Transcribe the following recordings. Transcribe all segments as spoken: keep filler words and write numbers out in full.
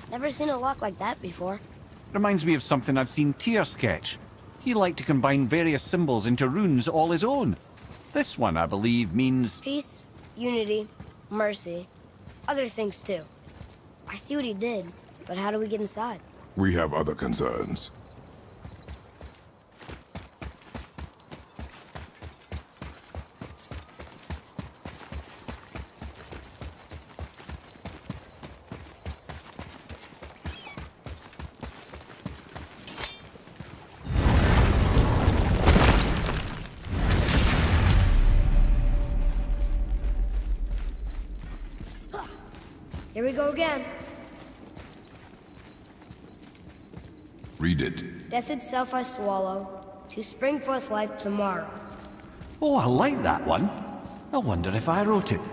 Never seen a lock like that before. Reminds me of something I've seen Tyr sketch. He liked to combine various symbols into runes all his own. This one, I believe, means... Peace, unity, mercy. Other things too. I see what he did, but how do we get inside? We have other concerns. Here we go again. Read it. Death itself I swallow, to spring forth life tomorrow. Oh, I like that one. I wonder if I wrote it.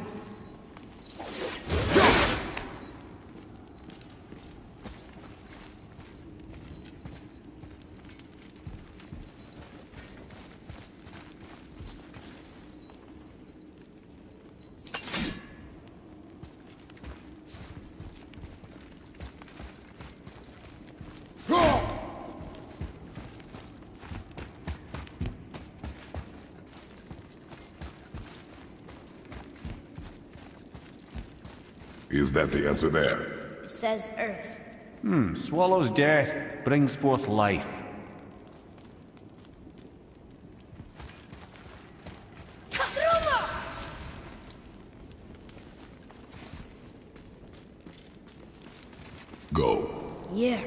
Is that the answer there? It says Earth. Hmm, swallows death, brings forth life. Go. Yeah.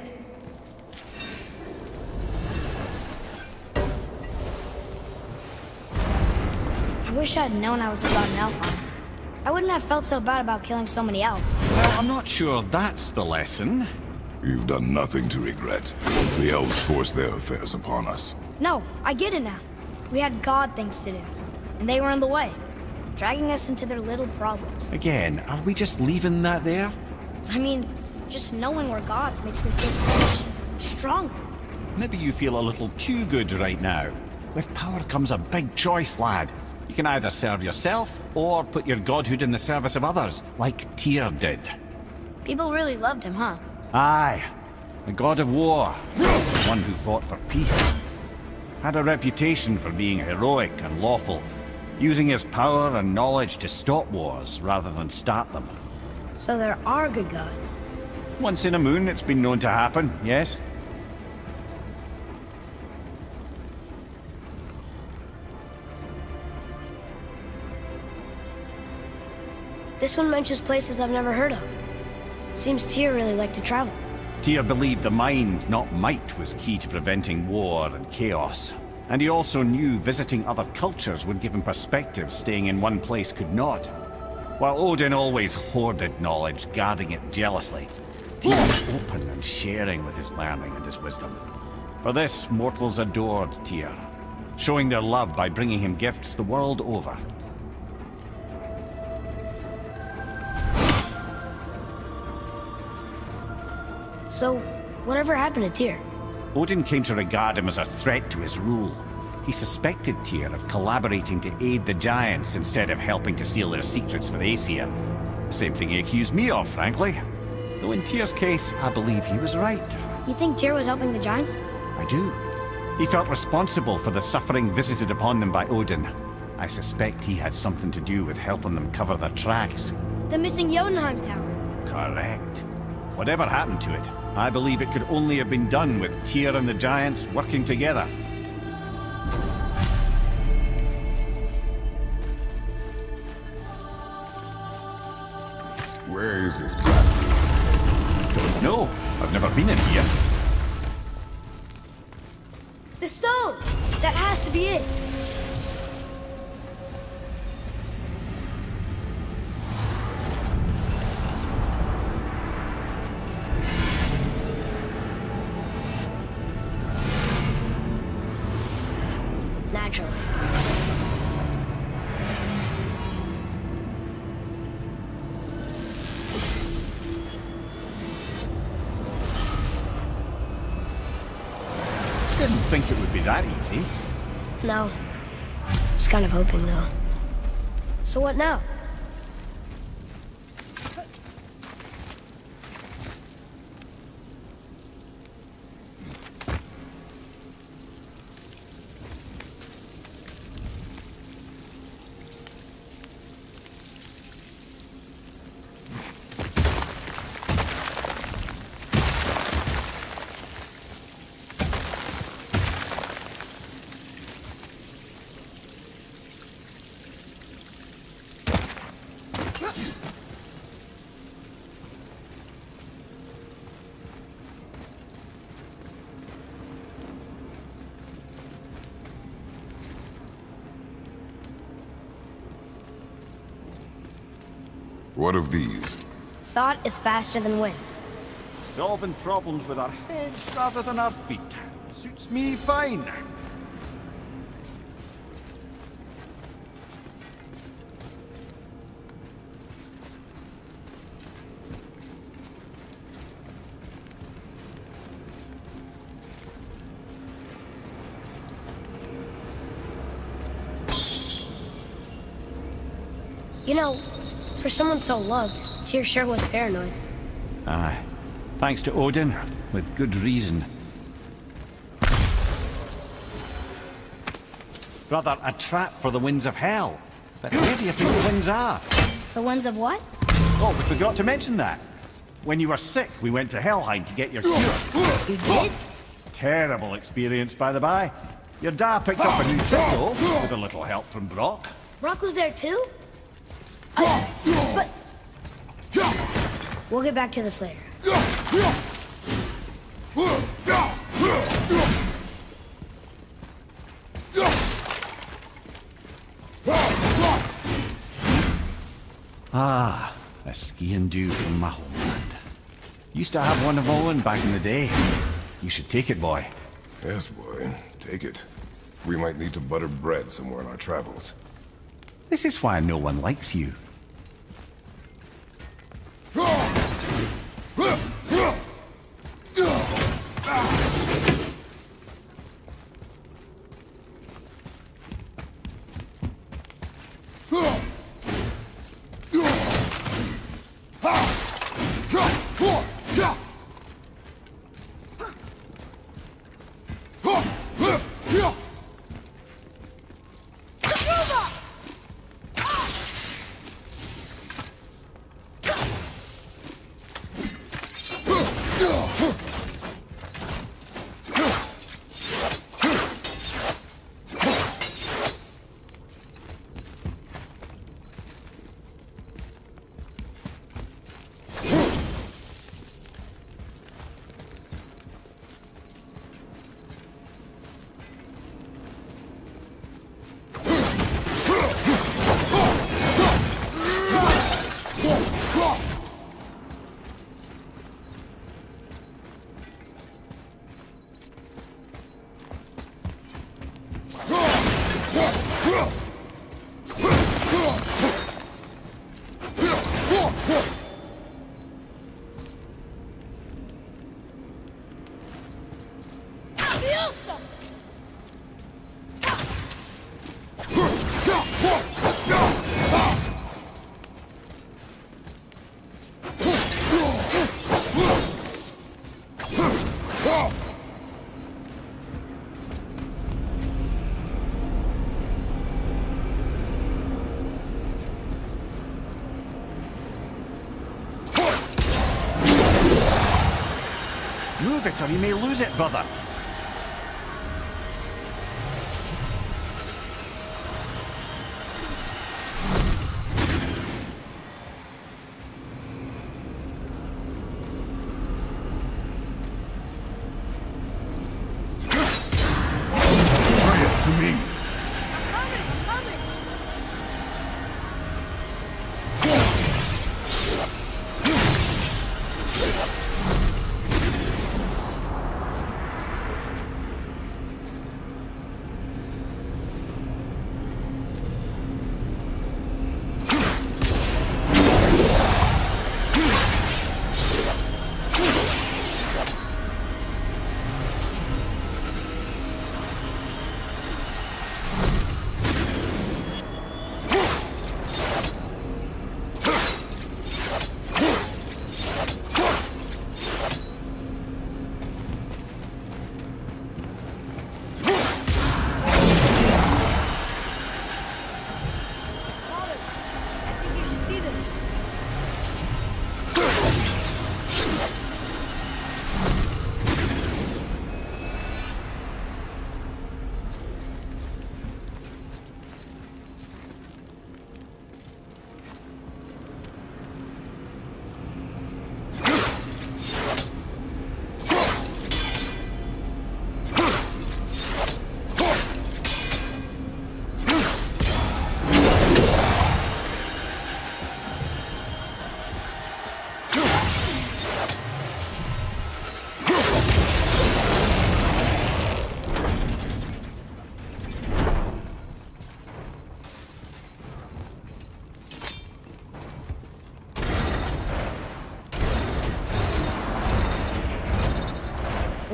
I wish I'd known I was about an elf hunter. I wouldn't have felt so bad about killing so many elves. Well, I'm not sure that's the lesson. You've done nothing to regret. The elves forced their affairs upon us. No, I get it now. We had God things to do, and they were in the way, dragging us into their little problems. Again, are we just leaving that there? I mean, just knowing we're gods makes me feel so much stronger. Maybe you feel a little too good right now. With power comes a big choice, lad. You can either serve yourself, or put your godhood in the service of others, like Tyr did. People really loved him, huh? Aye. The god of war. One who fought for peace. Had a reputation for being heroic and lawful, using his power and knowledge to stop wars rather than start them. So there are good gods. Once in a moon, it's been known to happen, yes? This one mentions places I've never heard of. Seems Tyr really liked to travel. Tyr believed the mind, not might, was key to preventing war and chaos. And he also knew visiting other cultures would give him perspective staying in one place could not. While Odin always hoarded knowledge, guarding it jealously, Tyr was open and sharing with his learning and his wisdom. For this, mortals adored Tyr, showing their love by bringing him gifts the world over. So, whatever happened to Tyr? Odin came to regard him as a threat to his rule. He suspected Tyr of collaborating to aid the Giants instead of helping to steal their secrets for Aesir. The same thing he accused me of, frankly. Though in Tyr's case, I believe he was right. You think Tyr was helping the Giants? I do. He felt responsible for the suffering visited upon them by Odin. I suspect he had something to do with helping them cover their tracks. The missing Jotunheim Tower. Correct. Whatever happened to it, I believe it could only have been done with Tyr and the Giants working together. Where is this platform? Don't know. I've never been in here. The stone! That has to be it! Naturally. Didn't think it would be that easy. No. Was kind of hoping, though. So what now? What of these? Thought is faster than wind. Solving problems with our heads rather than our feet. Suits me fine. You know, for someone so loved, Tyr sure was paranoid. Aye. Thanks to Odin, with good reason. Brother, a trap for the winds of hell. But where do you think the winds are? The winds of what? Oh, we forgot to mention that. When you were sick, we went to Helheim to get your cure. You did? Terrible experience, by the by. Your dad picked up a new trick, though, with a little help from Brock. Brock was there too? Uh, but... We'll get back to this later. Ah, a skiing dew from my homeland. Used to have one of my own back in the day. You should take it, boy. Yes, boy. Take it. We might need to butter bread somewhere in our travels. This is why no one likes you. Move it or you may lose it, brother. Triumph to me! Coming! Coming!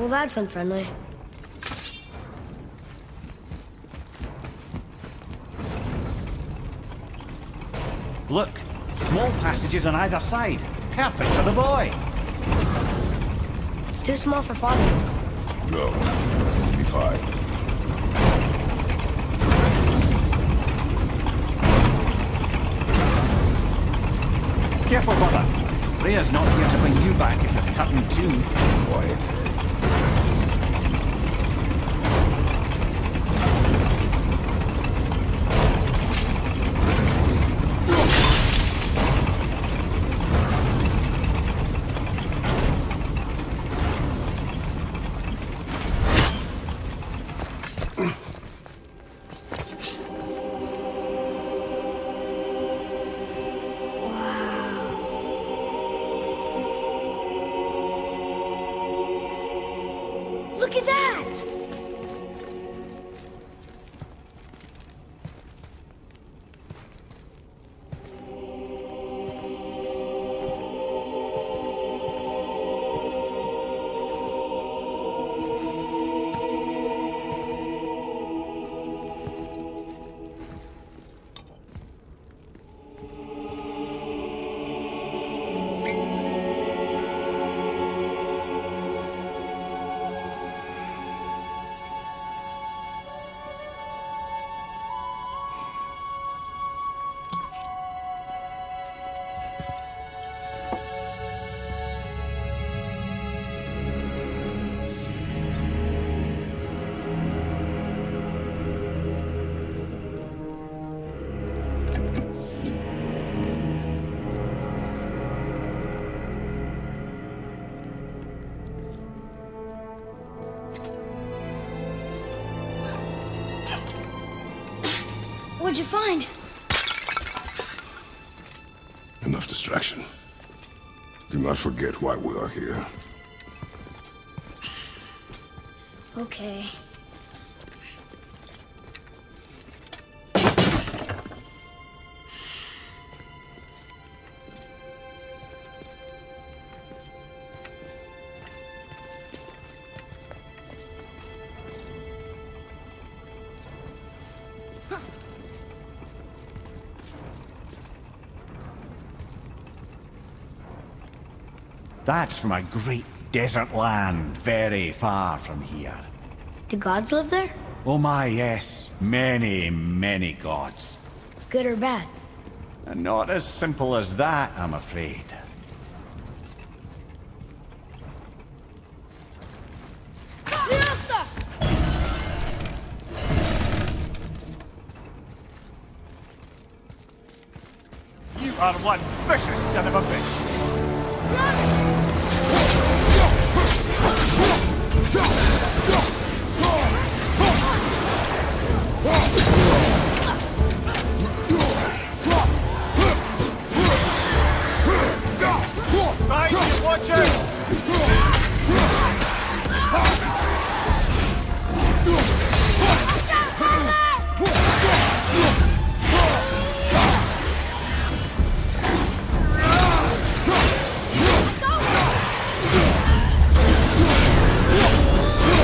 Well, that's unfriendly. Look, small passages on either side. Perfect for the boy. It's too small for father. No. Be fine. Careful, brother. Rhea's not here to bring you back if you're cutting too. Quiet. Look at that! What'd you find? Enough distraction. Do not forget why we are here. Okay. That's from a great desert land, very far from here. Do gods live there? Oh my, yes. Many, many gods. Good or bad? And not as simple as that, I'm afraid. You are one vicious son of a bitch. Right, watch out! Go!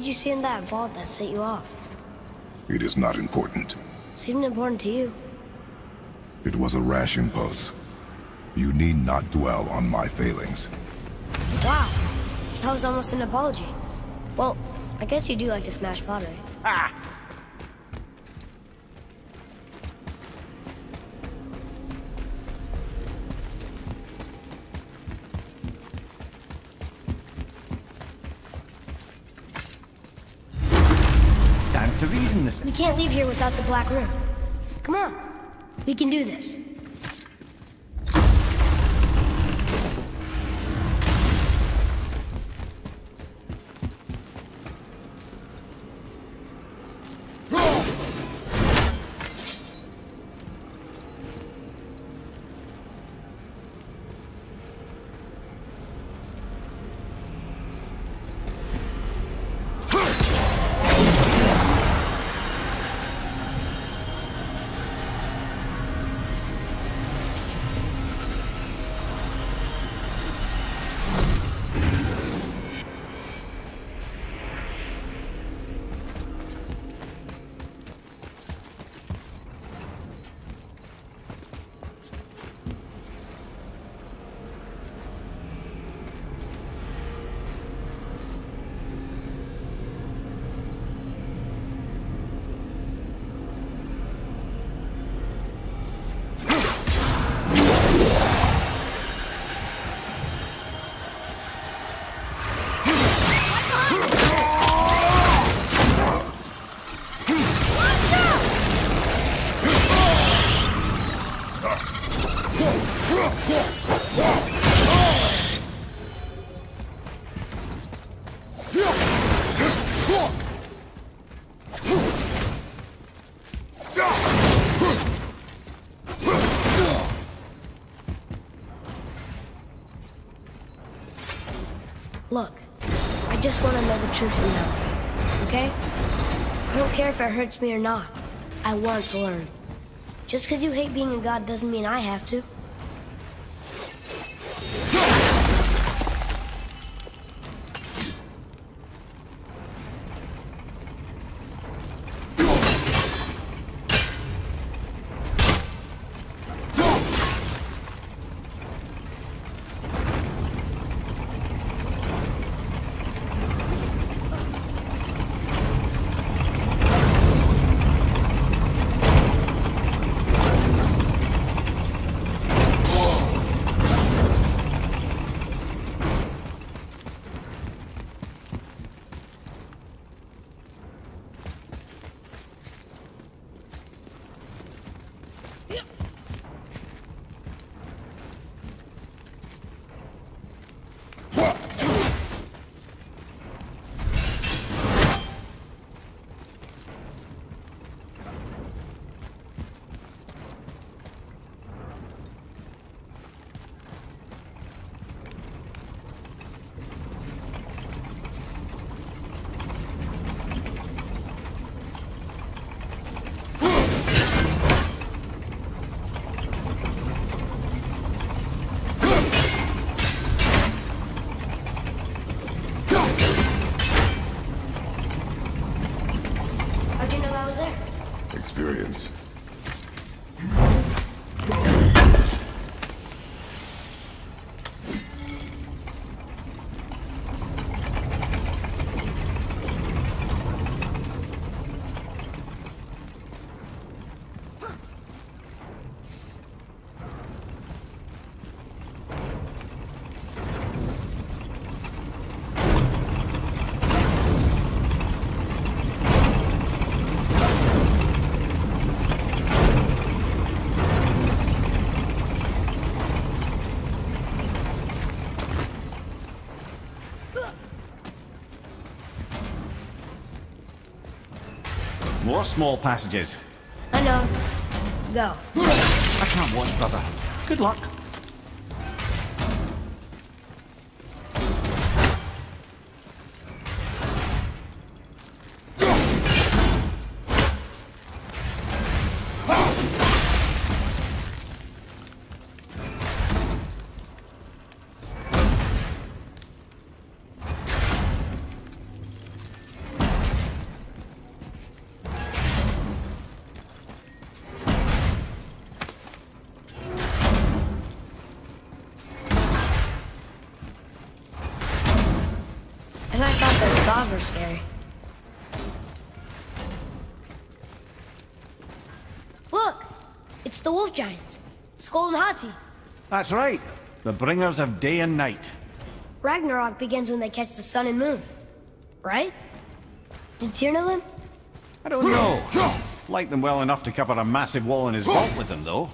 did you see in that vault that set you off? It is not important. Seemed important to you. It was a rash impulse. You need not dwell on my failings. Wow. That was almost an apology. Well, I guess you do like to smash pottery. Ah! Stands to reason this. We can't leave here without the Black Room. Come on. We can do this. Look, I just want to know the truth from now, okay? I don't care if it hurts me or not. I want to learn. Just because you hate being a god doesn't mean I have to. Experience. More small passages. I know. Go. I can't watch, brother. Good luck. gods were scary. Look! It's the wolf giants. Skull and Hati. That's right. The bringers of day and night. Ragnarok begins when they catch the sun and moon. Right? Did Tyr know them? I don't know. Like them well enough to cover a massive wall in his vault with them, though.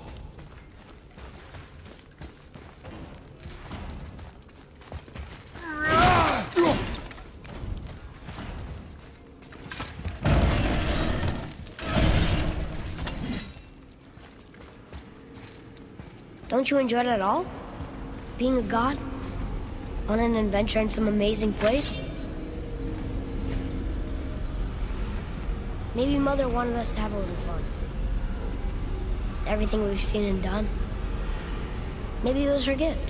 Don't you enjoy it at all? Being a god? On an adventure in some amazing place? Maybe Mother wanted us to have a little fun. Everything we've seen and done. Maybe it was her gift.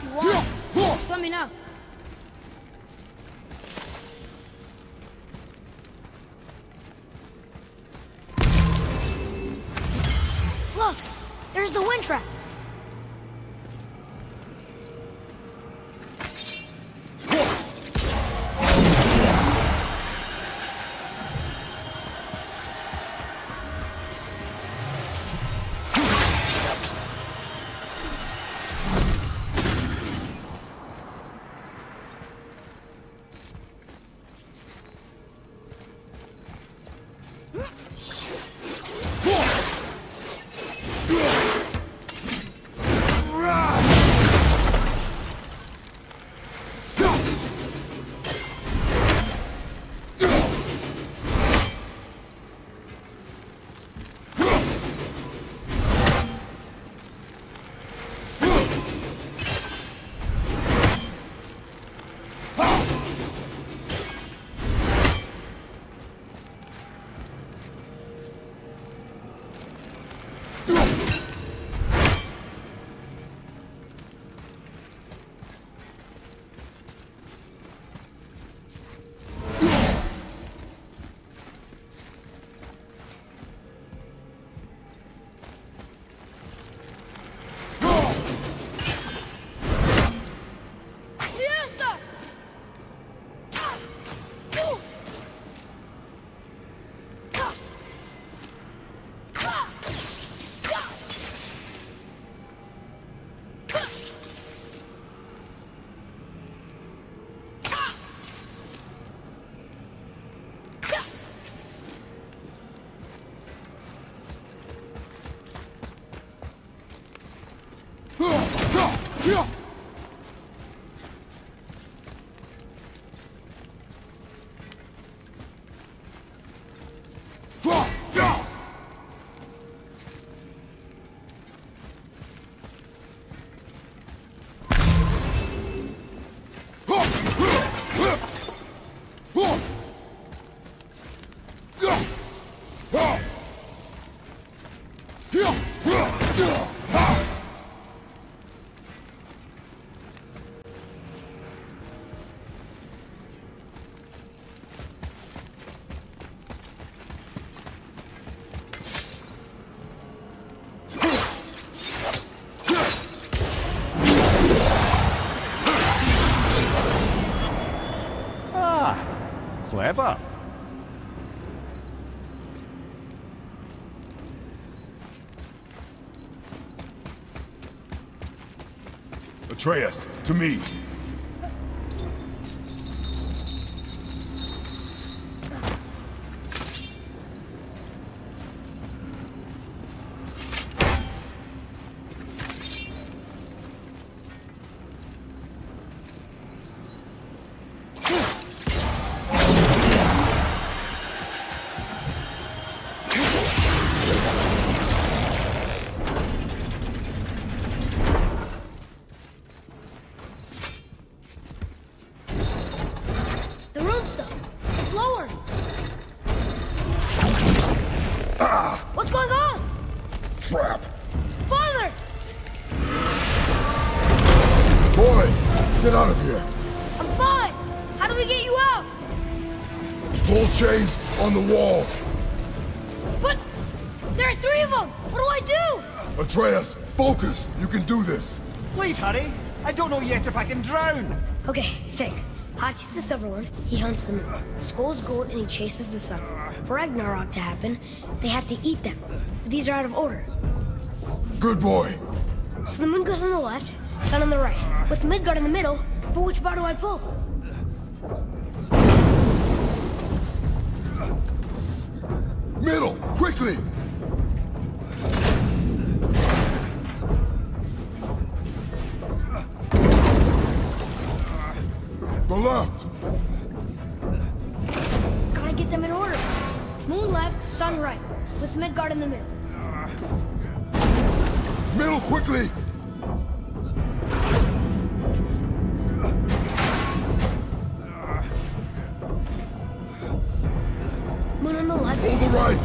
if you want. Just let me know. Look, there's the wind trap. Clever. Atreus, to me. What's going on? Trap! Father! Boy, get out of here! I'm fine! How do we get you out? Pull chains on the wall! But there are three of them! What do I do? Atreus, focus! You can do this! Please hurry! I don't know yet if I can drown! Okay, think. Haki's the Silver One, he hunts the moon. Skull's gold and he chases the sun. For Ragnarok to happen, they have to eat them. But these are out of order. Good boy! So the moon goes on the left, sun on the right. With Midgard in the middle, but which bar do I pull? Middle! Quickly! The left! Gotta get them in order. Moon left, sun right, with Midgard in the middle. Middle, quickly! Moon on the left. Pull the right!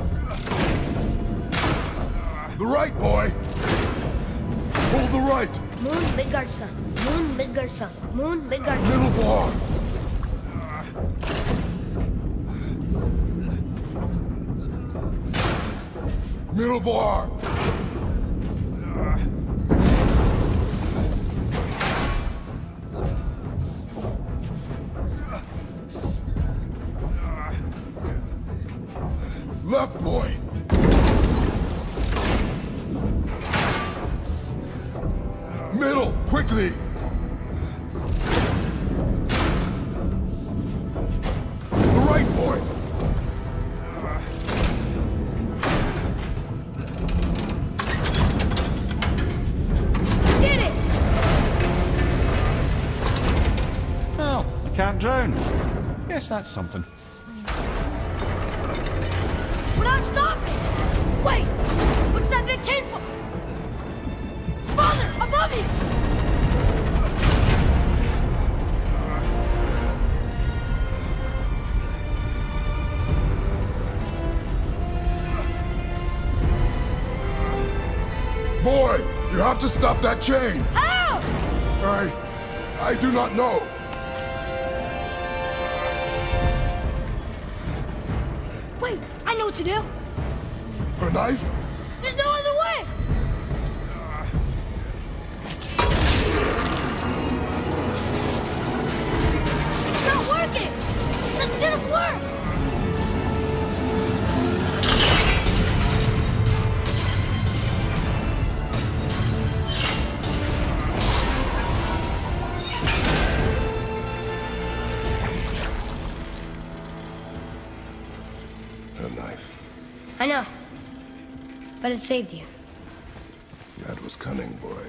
The right, boy! Pull the right! Moon, Midgard sun. Moon, Midgard sun. Moon, Midgard sun. Middle bar! Middle bar! Left, boy! Middle, quickly! The right, boy! Did it! Well, I can't drown. Guess that's something. We're not stopping! Wait! What's that big chain for? Father, above you! Boy, you have to stop that chain! How? I... I do not know. Wait, I know what to do. Her knife? There's no other way! It's not working! That should have worked! Her knife. I know. But it saved you. That was cunning, boy.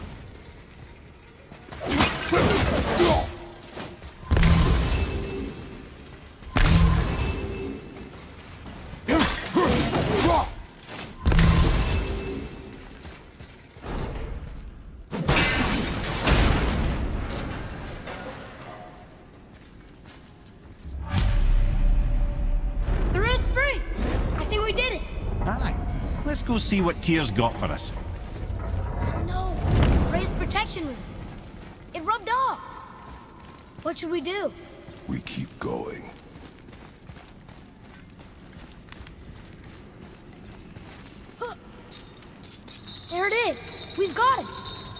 The red's free! I think we did it! Aye. Let's go see what Tyr's got for us. No! Raised protection room. It rubbed off! What should we do? We keep going. There it is! We've got it!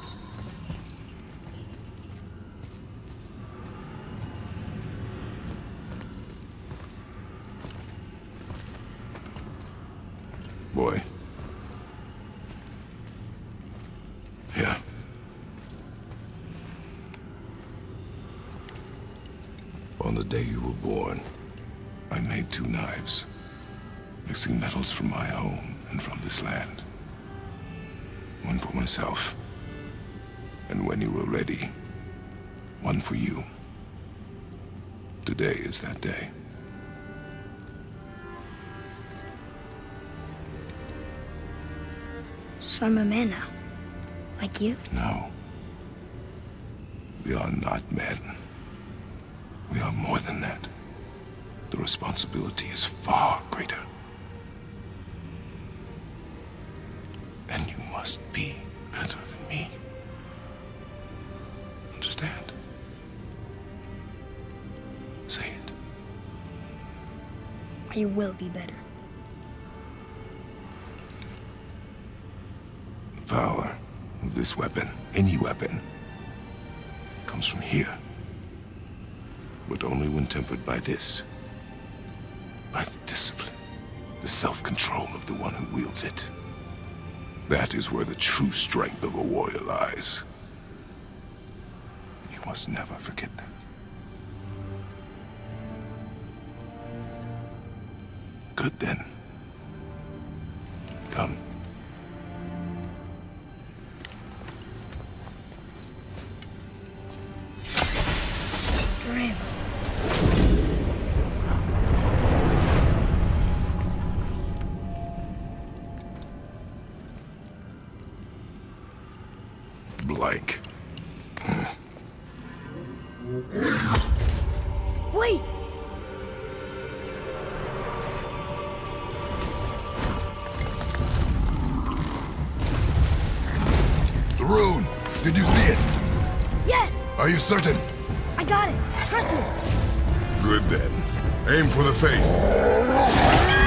Boy. Yeah. On the day you were born, I made two knives, mixing metals from my home and from this land. One for myself, and when you were ready, one for you. Today is that day. So I'm a man now. Like you? No. We are not men. We are more than that. The responsibility is far greater. And you must be better than me. Understand? Say it. You will be better. The power of this weapon, any weapon, comes from here. But only when tempered by this. By the discipline, the self-control of the one who wields it. That is where the true strength of a warrior lies. You must never forget that. Good then. Come. Dream. Blank. Wait! The rune! Did you Are you certain? I got it. Trust me. Good then. Aim for the face.